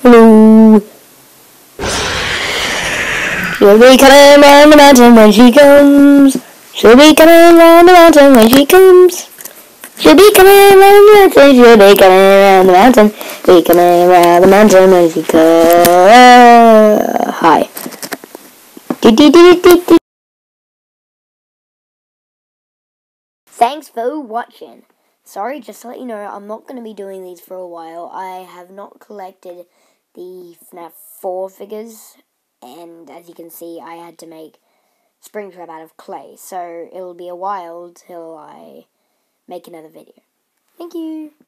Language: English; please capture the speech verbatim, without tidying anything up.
Hello. She'll be coming round the mountain when she comes. She'll be coming round the mountain when she comes. She'll be coming round the mountain. She'll be coming round the mountain. Be coming round the mountain when she comes. Hi. Thanks for watching. Sorry, just to let you know, I'm not going to be doing these for a while. I have not collected the FNAF four figures, and as you can see, I had to make Springtrap out of clay, so it'll be a while till I make another video. Thank you!